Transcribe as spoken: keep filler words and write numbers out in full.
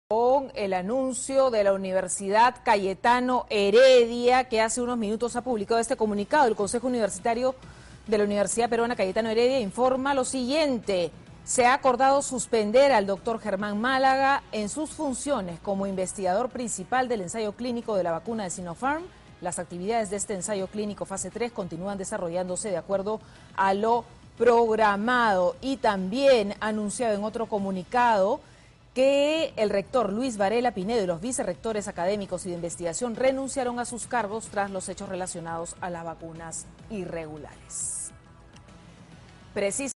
Con el anuncio de la Universidad Cayetano Heredia, que hace unos minutos ha publicado este comunicado. El Consejo Universitario de la Universidad Peruana Cayetano Heredia informa lo siguiente: se ha acordado suspender al doctor Germán Málaga en sus funciones como investigador principal del ensayo clínico de la vacuna de Sinopharm. Las actividades de este ensayo clínico fase tres continúan desarrollándose de acuerdo a lo programado. Y también ha anunciado en otro comunicado que el rector Luis Varela Pinedo y los vicerrectores académicos y de investigación renunciaron a sus cargos tras los hechos relacionados a las vacunas irregulares. Precis